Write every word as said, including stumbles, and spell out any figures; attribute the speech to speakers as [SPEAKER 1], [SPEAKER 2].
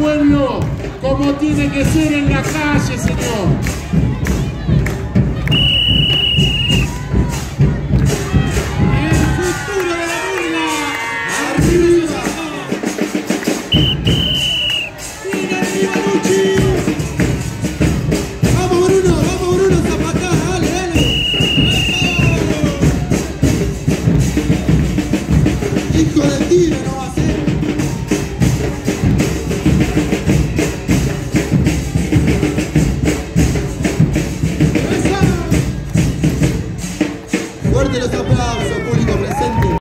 [SPEAKER 1] pueblo como tiene que ser en la calle, Señor.